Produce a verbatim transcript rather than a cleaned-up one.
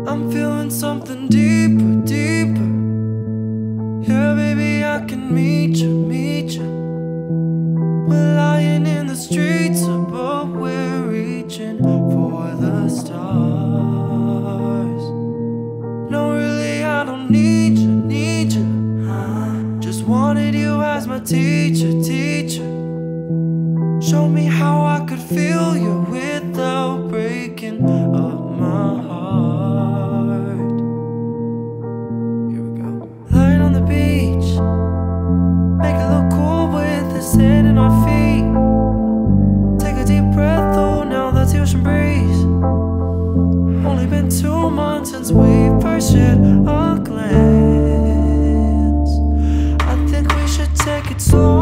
I'm feeling something deeper, deeper. Yeah, baby, I can meet you, meet you. We're lying in the streets, but we're reaching for the stars. No, really, I don't need you, need you. Just wanted you as my teacher, teacher. Show me how I could feel you without breaking up my heart. Here we go. Lying on the beach, make it look cool with the sand in our feet. Take a deep breath, oh, now that's the ocean breeze. Only been two months since we first shared a glance. I think we should take it slow.